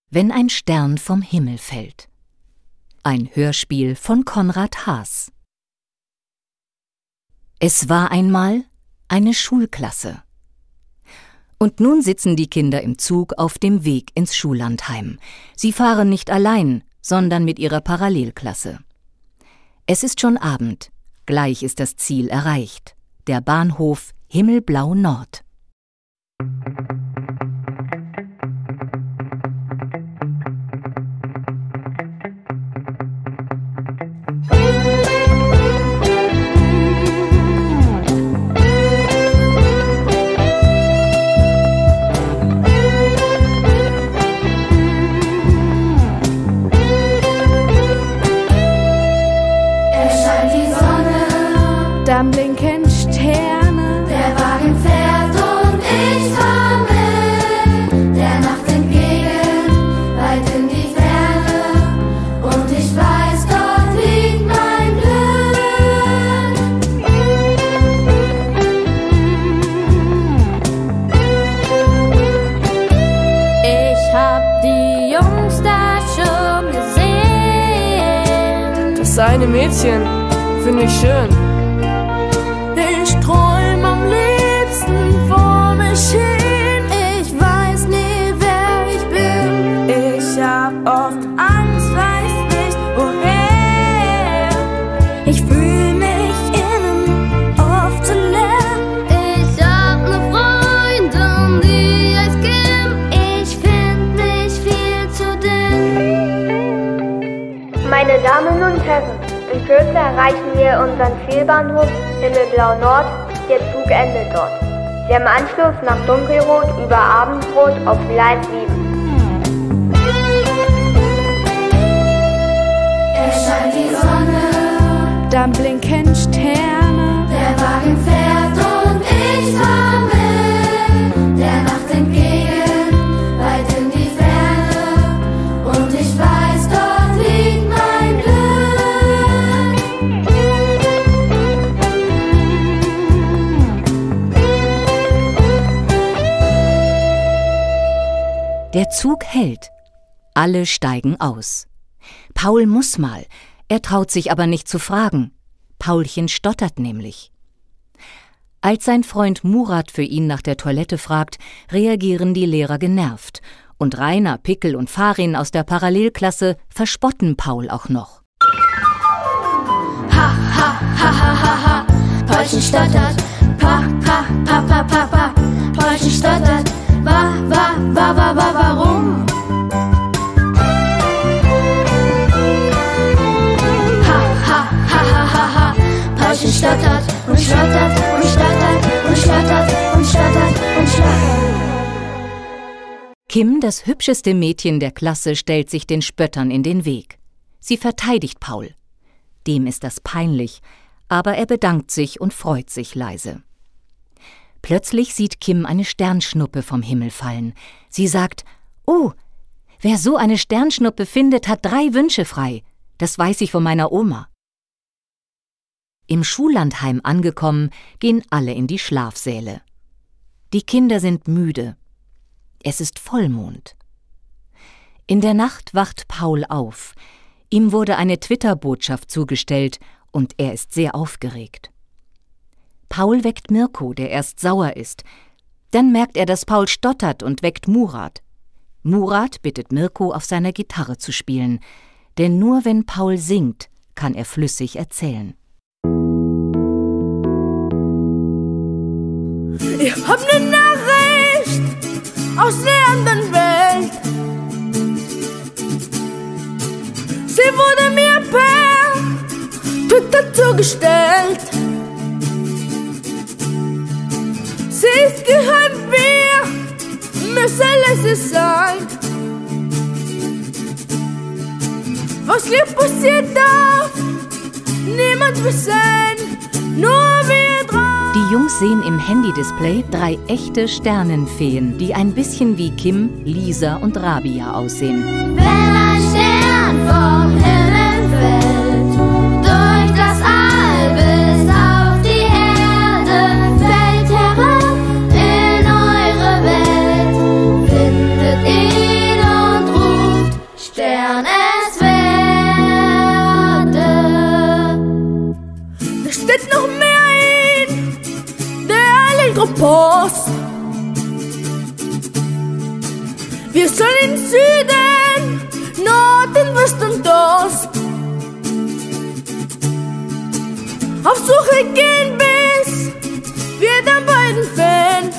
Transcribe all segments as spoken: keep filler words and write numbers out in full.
Wenn ein Stern vom Himmel fällt. Ein Hörspiel von Konrad Haas. Es war einmal eine Schulklasse. Und nun sitzen die Kinder im Zug auf dem Weg ins Schullandheim. Sie fahren nicht allein, sondern mit ihrer Parallelklasse. Es ist schon Abend, gleich ist das Ziel erreicht. Der Bahnhof Himmelblau Nord. Dann blinken Sterne, der Wagen fährt und ich fahr mit der Nacht entgegen, weit in die Ferne, und ich weiß, dort liegt mein Glück. Ich hab die Jungs da schon gesehen. Das eine Mädchen finde ich schön. Ich träum am liebsten vor mich hin. Ich weiß nie, wer ich bin. Ich hab oft Angst, weiß nicht woher. Ich fühl mich innen oft zu leer. Ich hab ne Freundin, die heißt Kim. Ich find mich viel zu dünn. Meine Damen und Herren, in Kürze erreichen wir unseren Zielbahnhof Himmelblau Nord, der Zug endet dort. Sie haben Anschluss nach Dunkelrot über Abendrot auf Gleis sieben. Erscheint die Sonne, dann blinken Sterne, der Wagen fährt und ich fahr mit der Nacht entgegen, weit in die Ferne, und ich weiß, dort liegt mein Glück. Der Zug hält. Alle steigen aus. Paul muss mal, er traut sich aber nicht zu fragen. Paulchen stottert nämlich. Als sein Freund Murat für ihn nach der Toilette fragt, reagieren die Lehrer genervt. Und Rainer, Pickel und Farin aus der Parallelklasse verspotten Paul auch noch. Ha, ha, ha, ha, ha, ha, Paulchen stottert. Pa, pa, pa, pa, pa, pa, Paulchen stottert. Wa, wa, wa, wa, wa, warum? Ha, ha, ha, ha, ha, ha, Paulchen stottert und stottert und stottert und stottert und stottert und stottert. Kim, das hübscheste Mädchen der Klasse, stellt sich den Spöttern in den Weg. Sie verteidigt Paul. Dem ist das peinlich, aber er bedankt sich und freut sich leise. Plötzlich sieht Kim eine Sternschnuppe vom Himmel fallen. Sie sagt, »Oh, wer so eine Sternschnuppe findet, hat drei Wünsche frei. Das weiß ich von meiner Oma.« Im Schullandheim angekommen, gehen alle in die Schlafsäle. Die Kinder sind müde. Es ist Vollmond. In der Nacht wacht Paul auf. Ihm wurde eine Twitter-Botschaft zugestellt und er ist sehr aufgeregt. Paul weckt Mirko, der erst sauer ist. Dann merkt er, dass Paul stottert und weckt Murat. Murat bittet Mirko, auf seiner Gitarre zu spielen, denn nur wenn Paul singt, kann er flüssig erzählen. Ich hab ne Nachricht aus der anderen Welt. Sie wurde mir per Twitter zugestellt. Sie ist geheim, wir müssen leise sein. Was hier passiert darf niemand wissen, nur wir drei. Die Jungs sehen im Handy-Display drei echte Sternenfeen, die ein bisschen wie Kim, Lisa und Rabia aussehen. Wenn ein Stern vom Himmel fällt, durch das All bis auf die Erde, fällt herab in eure Welt, findet ihn und ruft Stern es werde. Da steht noch mehr in der Elektropost. Wir sollen in Süden, Norden, West und Ost auf Suche gehen, bis wir dann beiden fehlen.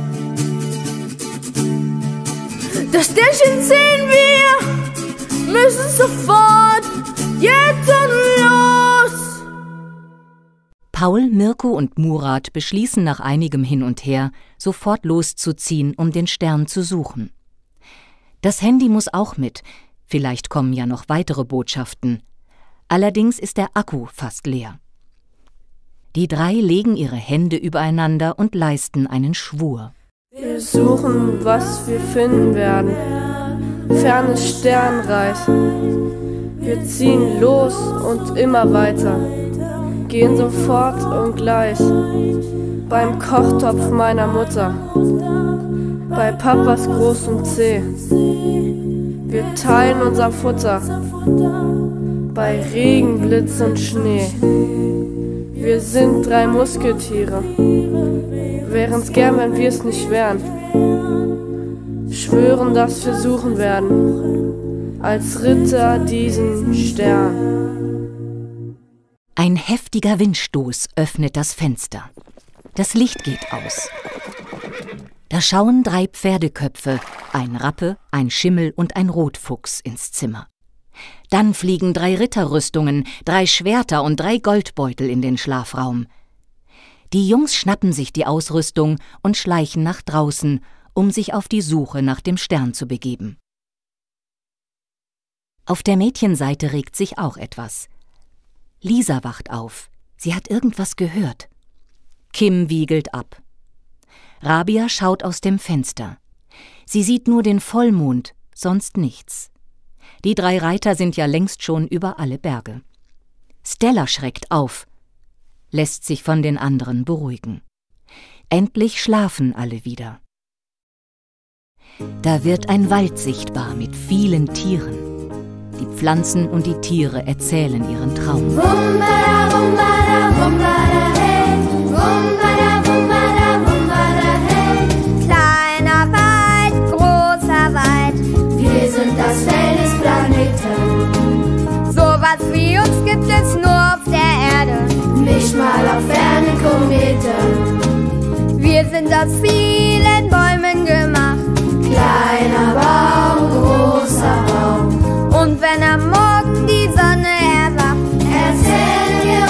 Das Sternchen sehen wir, müssen sofort jetzt und los. Paul, Mirko und Murat beschließen nach einigem Hin und Her, sofort loszuziehen, um den Stern zu suchen. Das Handy muss auch mit, vielleicht kommen ja noch weitere Botschaften. Allerdings ist der Akku fast leer. Die drei legen ihre Hände übereinander und leisten einen Schwur. Wir suchen, was wir finden werden. Fernes Sternreich. Wir ziehen los und immer weiter. Gehen sofort und gleich. Beim Kochtopf meiner Mutter. Bei Papas großem Zeh. Wir teilen unser Futter. Bei Regen, Blitz und Schnee. Wir sind drei Musketiere. Wären's gern, wenn wir's nicht wären. Schwören, dass wir suchen werden. Als Ritter diesen Stern. Ein heftiger Windstoß öffnet das Fenster. Das Licht geht aus. Da schauen drei Pferdeköpfe, ein Rappe, ein Schimmel und ein Rotfuchs ins Zimmer. Dann fliegen drei Ritterrüstungen, drei Schwerter und drei Goldbeutel in den Schlafraum. Die Jungs schnappen sich die Ausrüstung und schleichen nach draußen, um sich auf die Suche nach dem Stern zu begeben. Auf der Mädchenseite regt sich auch etwas. Lisa wacht auf. Sie hat irgendwas gehört. Kim wiegelt ab. Rabia schaut aus dem Fenster. Sie sieht nur den Vollmond, sonst nichts. Die drei Reiter sind ja längst schon über alle Berge. Stella schreckt auf, lässt sich von den anderen beruhigen. Endlich schlafen alle wieder. Da wird ein Wald sichtbar mit vielen Tieren. Die Pflanzen und die Tiere erzählen ihren Traum. Wumbada, wumbada, wumbada, hey. Wumbada, wumbada, wumbada, hey. Kleiner Wald, großer Wald, Wir sind das Fell des Planeten. sowas wie uns gibt es nur auf der Erde. Nicht mal auf fernen Kometen. Wir sind aus vielen Bäumen gemacht. Kleiner Baum, großer Baum. Und wenn am Morgen die Sonne erwacht, Erzählen wir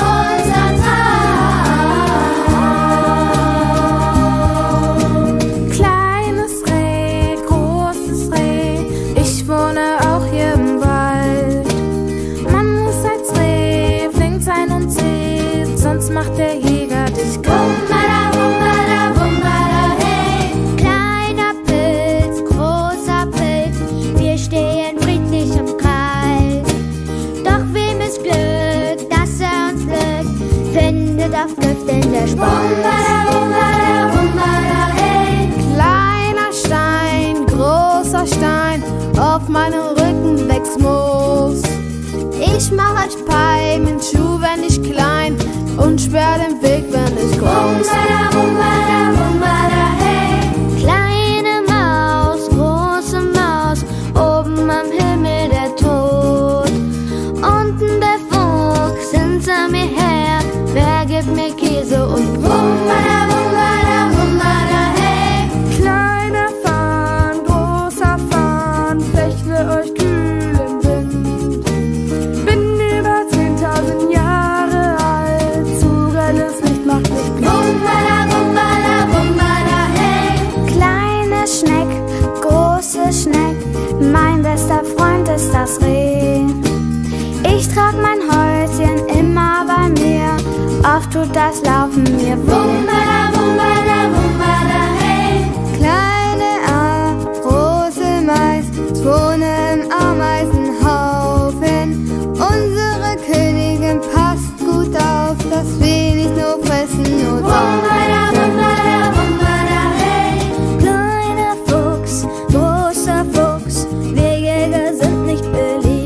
unseren Traum. Kleines Reh, großes Reh, ich wohne auch hier im Wald. Man muss als Reh flink sein und zäh, sonst macht der Jäger dich kalt. Wumbada, wumbada, wumbada, hey. kleiner Pilz, großer Pilz, wir stehen friedlich im Kreis. Doch wem ist Glück, dass er uns lügt, findet auf Gift in der Wumbada, Speis. wumbada, wumbada, hey. Kleiner Stein, großer Stein, auf meinem Rücken wächst Moos. Ich mach euch Palmen, Schuh, wenn ich klein, und sperr den Weg, wenn ich groß. Wumbada, wumbada, wumbada, hey. Kleine Maus, große Maus, oben am Himmel der Tod. Unten der Fuchs hinter mir her, wer gibt mir Käse und Brot? Wumbada, wumbada, wumbada, hey. Kleiner Farn, großer Farn, fechle euch kühl im Wind. Bin über zehntausend Jahre alt, zu grelles Licht macht mich blind. Wumbada, wumbada, wumbada, hey. Kleine Schneck, große Schneck, mein bester Freund ist das Reh. Ich trag mein Häuschen immer bei mir, oft tut das Laufen mir weh. Wumbada, wumbada, wumbada, hey. Kleine A, große Mais, wohne im Ameisenhaufen. Unsere Königin passt gut auf, dass wir nicht nur fressen, nur Wumbada, wumbada, wumbada, hey. Kleiner Fuchs, großer Fuchs, wir Jäger sind nicht beliebt.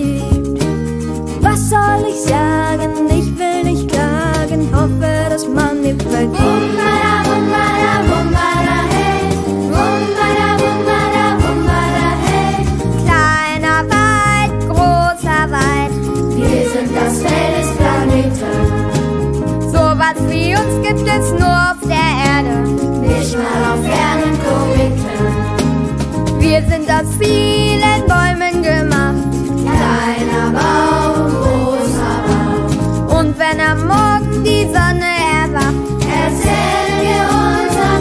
gibt's nur auf der Erde, nicht mal auf Erdenkometen. Wir sind aus vielen Bäumen gemacht, Kleiner Baum, großer Baum. und wenn am Morgen die Sonne erwacht, Erzählen wir unseren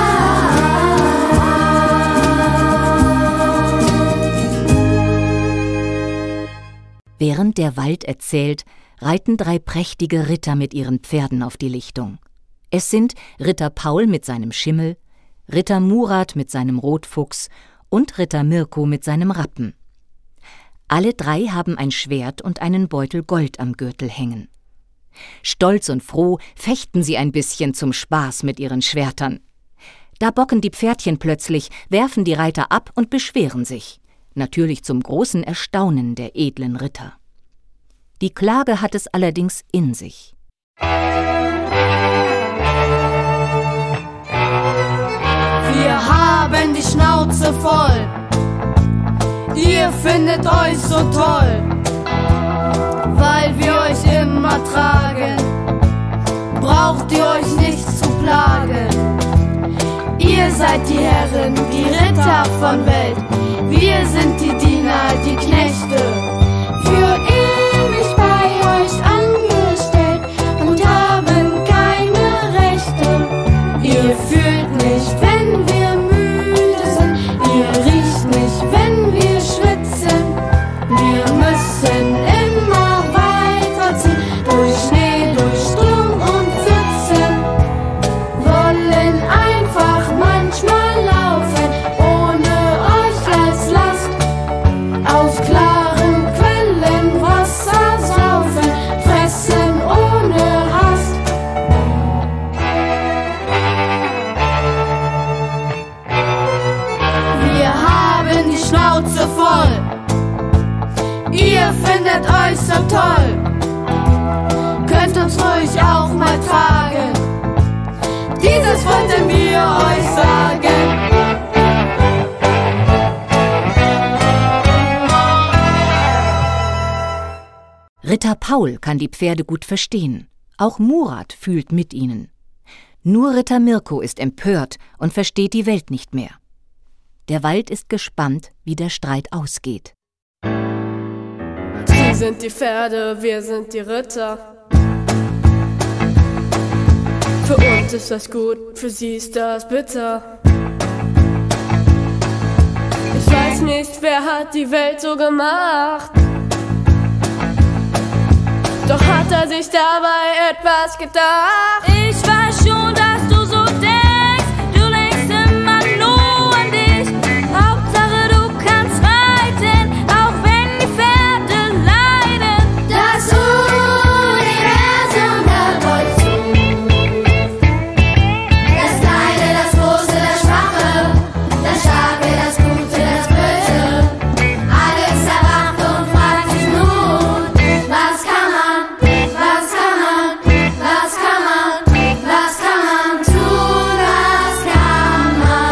Traum. Während der Wald erzählt, reiten drei prächtige Ritter mit ihren Pferden auf die Lichtung. Es sind Ritter Paul mit seinem Schimmel, Ritter Murat mit seinem Rotfuchs und Ritter Mirko mit seinem Rappen. Alle drei haben ein Schwert und einen Beutel Gold am Gürtel hängen. Stolz und froh fechten sie ein bisschen zum Spaß mit ihren Schwertern. Da bocken die Pferdchen plötzlich, werfen die Reiter ab und beschweren sich. Natürlich zum großen Erstaunen der edlen Ritter. Die Klage hat es allerdings in sich. Wir haben die Schnauze voll. Ihr findet euch so toll, weil wir euch immer tragen. Braucht ihr euch nicht zu plagen. Ihr seid die Herren, die Ritter von Welt. Wir sind die Diener, die Knechte. Für ewig bei euch angestellt und haben keine Rechte. Ihr fühlt nicht, Wenn wir müde sind, ihr riecht nicht, wenn wir schwitzen, wir müssen immer weiterziehen, durch Schnee, durch Sturm und Pfützen, wollen einfach manchmal laufen, ohne euch als Last, aus klaren Quellen Wasser saufen, fressen ohne Rast. Wir haben die Schnauze voll. Ihr findet euch so toll. Könnt uns ruhig auch mal tragen. Dieses wollten wir euch sagen. Ritter Paul kann die Pferde gut verstehen. Auch Murat fühlt mit ihnen. Nur Ritter Mirko ist empört und versteht die Welt nicht mehr. Der Wald ist gespannt, wie der Streit ausgeht. Sie sind die Pferde, wir sind die Ritter. Für uns ist das gut, für sie ist das bitter. Ich weiß nicht, wer hat die Welt so gemacht. Doch hat er sich dabei etwas gedacht? Ich weiß schon, dass du so denkst. Du denkst immer nur an dich. Hauptsache du kannst reiten, auch wenn die Pferde leiden. das Universum hört euch zu. Das Kleine, das Große, das Schwache, das Starke, das Gute, das Böse. Alles erwacht und fragt sich nun, was kann man, was kann man, was kann man, was kann man tun, was kann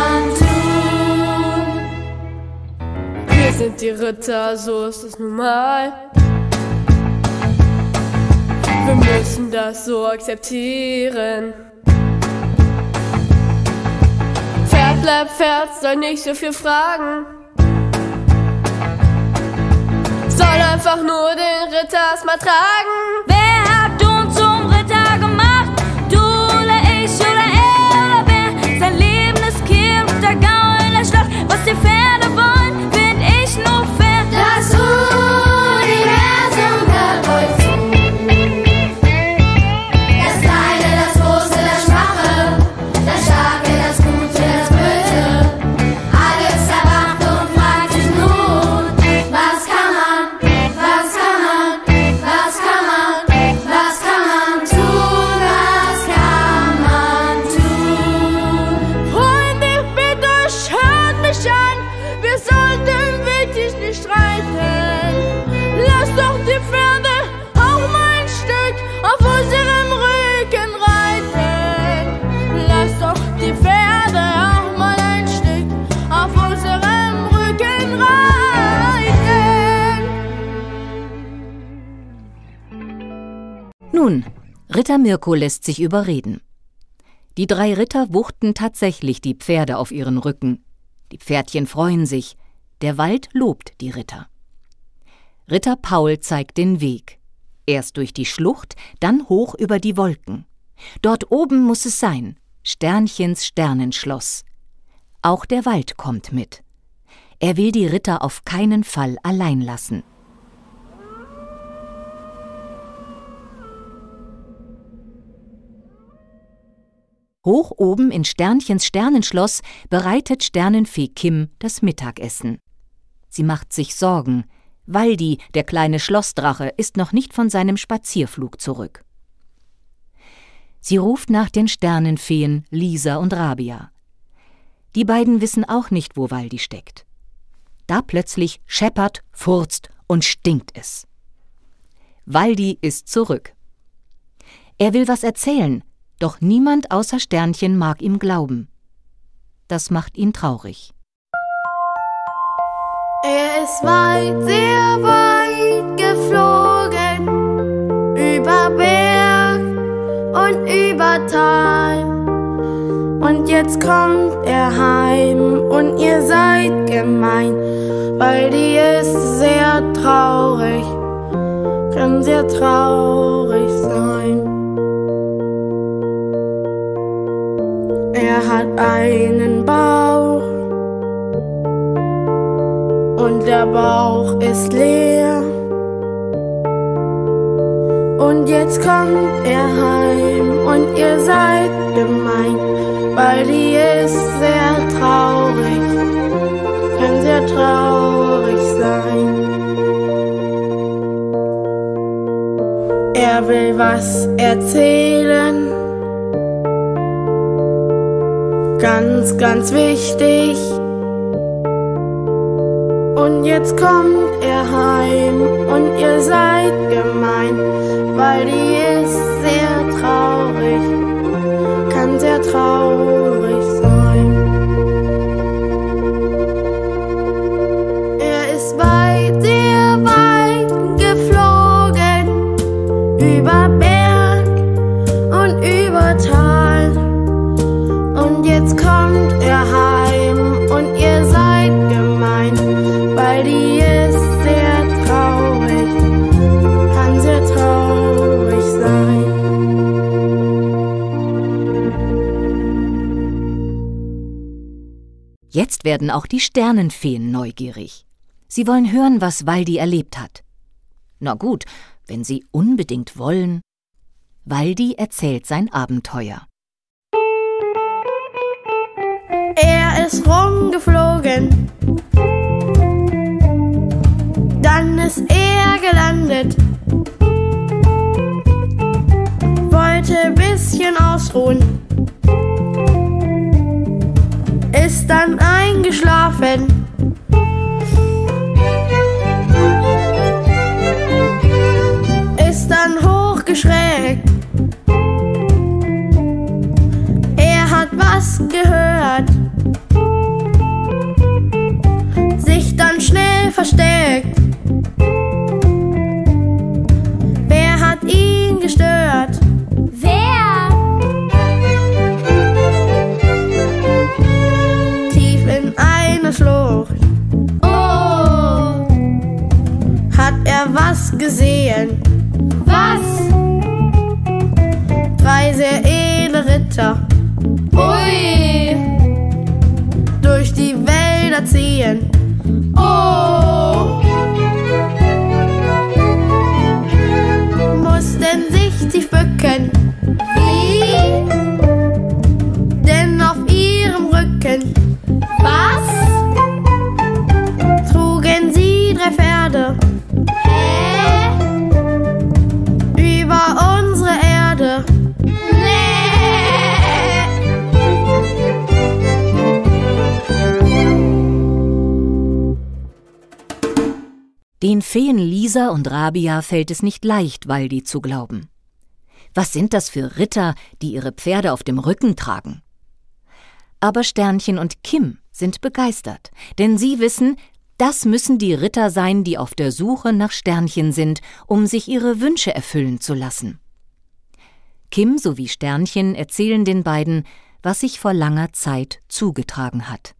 man tun? Wir sind die Ritter, so ist es nun mal. Wir müssen das so akzeptieren. Pferd bleibt Pferd, soll nicht so viel fragen. Soll einfach nur den Ritter erstmal tragen. Wer hat uns zum Ritter gemacht? Du oder ich oder er oder wer? Sein Leben ist Kind, der Gaul, der Schloss. Was die Pferde wollen, find ich nur fair. Das Universum hört euch zu. Das Kleine, das Große, das Schwache, das Starke, das Gute, das Böse. Alles erwacht und fragt sich nun, was kann man, was kann man, was kann man, was kann man tun, was kann man tun? Freunde, ich bitte euch, hört mich an. Wir sollten wirklich nicht streiten. Lasst doch die Pferde auch mal ein Stück auf unserem Rücken reiten. Lasst doch die Pferde auch mal ein Stück auf unserem Rücken reiten. Nun, Ritter Mirko lässt sich überreden. Die drei Ritter wuchten tatsächlich die Pferde auf ihren Rücken. Die Pferdchen freuen sich, der Wald lobt die Ritter. Ritter Paul zeigt den Weg. Erst durch die Schlucht, dann hoch über die Wolken. Dort oben muss es sein, Sternchens Sternenschloss. Auch der Wald kommt mit. Er will die Ritter auf keinen Fall allein lassen. Hoch oben in Sternchens Sternenschloss bereitet Sternenfee Kim das Mittagessen. Sie macht sich Sorgen. Waldi, der kleine Schlossdrache, ist noch nicht von seinem Spazierflug zurück. Sie ruft nach den Sternenfeen Lisa und Rabia. Die beiden wissen auch nicht, wo Waldi steckt. Da plötzlich scheppert, furzt und stinkt es. Waldi ist zurück. Er will was erzählen, doch niemand außer Sternchen mag ihm glauben. Das macht ihn traurig. Er ist weit, sehr weit geflogen, über Berg und über Tal. Und jetzt kommt er heim und ihr seid gemein, weil die ist sehr traurig, kann sehr traurig sein. Er hat einen Bauch und der Bauch ist leer. Und jetzt kommt er heim und ihr seid gemein, weil die ist sehr traurig, kann sehr traurig sein. Er will was erzählen, ganz, ganz wichtig. Und jetzt kommt er heim und ihr seid gemein, weil die ist sehr traurig, kann sehr traurig sein. Er ist weit, sehr weit geflogen, über Berg und über Tal. Und jetzt kommt er heim und ihr seid gemein, weil die ist sehr traurig, kann sehr traurig sein. Jetzt werden auch die Sternenfeen neugierig. Sie wollen hören, was Waldi erlebt hat. Na gut, wenn sie unbedingt wollen. Waldi erzählt sein Abenteuer. Er ist rumgeflogen, dann ist er gelandet, wollte ein bisschen ausruhen, ist dann eingeschlafen. Ist dann hochgeschreckt, er hat was gehört, sich dann schnell versteckt. Wer hat ihn gestört? Wer? Tief in eine Schlucht. Oh, Hat er was gesehen? was? Drei sehr edle Ritter Ui, durch die Wälder ziehen. oh, Mussten sich tief bücken, wie? denn auf ihrem Rücken Was? trugen sie drei Pferde Hä? über unsere Erde. Nee. Den Feen Lisa und Rabia fällt es nicht leicht, Waldi zu glauben. Was sind das für Ritter, die ihre Pferde auf dem Rücken tragen? Aber Sternchen und Kim sind begeistert, denn sie wissen, das müssen die Ritter sein, die auf der Suche nach Sternchen sind, um sich ihre Wünsche erfüllen zu lassen. Kim sowie Sternchen erzählen den beiden, was sich vor langer Zeit zugetragen hat.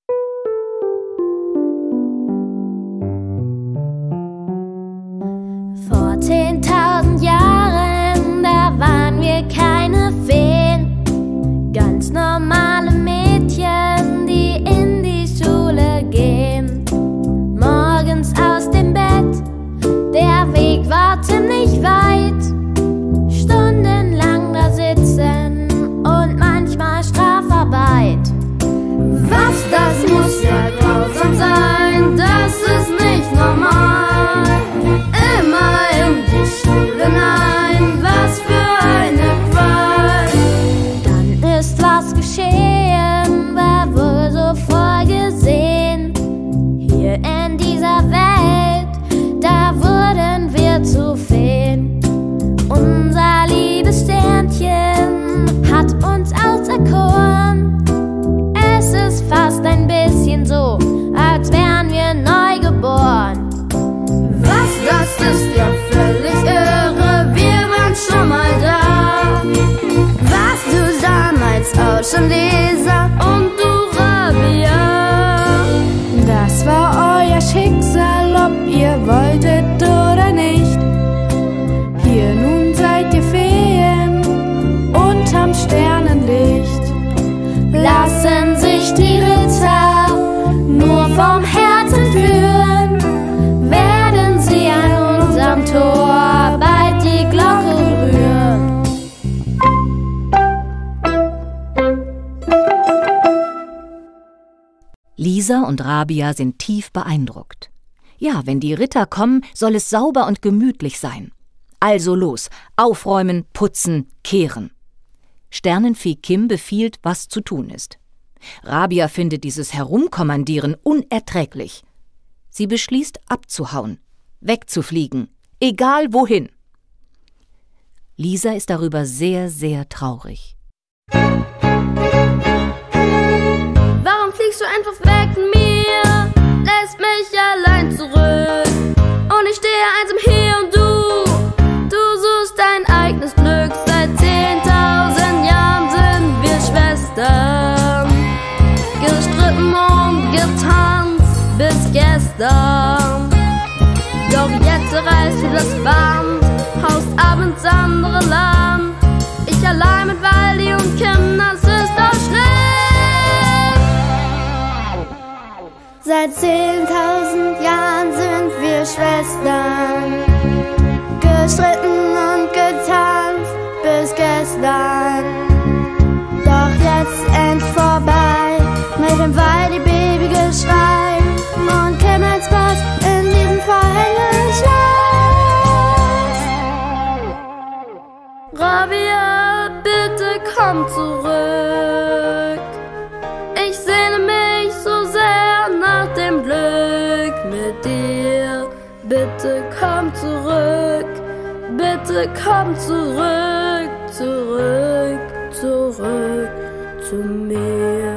Vor zehntausend Jahren, da waren wir keine Feen, ganz normale Mädchen, die in die Schule gehen. Morgens aus dem Bett, der Weg war ziemlich weit, stundenlang da sitzen und manchmal Strafarbeit. Was, das muss ja grausam sein, das ist nicht normal. Immer in die Schule, nein, was für eine Qual. Dann ist was geschehen, war wohl so vorgesehen. Hier in dieser Welt, da wurden wir zu Feen. Unser liebes Sternchen hat uns auserkoren. Es ist fast ein bisschen so, als wären wir neu geboren. Was, das ist ja völlig irre, wir waren schon mal da. Warst du damals auch schon Leser und du Rabia? Das war euer Schicksal, ob ihr wolltet oder nicht. Hier nun seid ihr Feen unterm Sternenlicht. Lassen sich die Ritter nur vom Herzen führen, werden sie an unserem Tor bald die Glocke rühren. Lisa und Rabia sind tief beeindruckt. Ja, wenn die Ritter kommen, soll es sauber und gemütlich sein. Also los, aufräumen, putzen, kehren. Sternenfee Kim befiehlt, was zu tun ist. Rabia findet dieses Herumkommandieren unerträglich. Sie beschließt, abzuhauen, wegzufliegen, egal wohin. Lisa ist darüber sehr, sehr traurig. Warum fliegst du einfach weg von mir? Lässt mich allein zurück. Und ich stehe einsam hier und du, du suchst dein eigenes Glück. Seit zehntausend Jahren sind wir Schwestern, gestritten und getanzt bis gestern. Doch jetzt reißt du das Band, haust ab ins andere Land. Ich allein mit Waldi und Kim, das ist doch schlimm. Seit zehntausend Jahren sind wir Schwestern, gestritten und getanzt bis gestern. Doch jetzt endlich vorbei mit dem Waldi-Baby-Geschrei und Kim als Boss in diesem Verhängnisschloss. Rabia, bitte komm zurück. Ich sehne mich so sehr nach dem Glück mit dir. Bitte komm zurück, bitte komm zurück, zurück, zurück zu mir.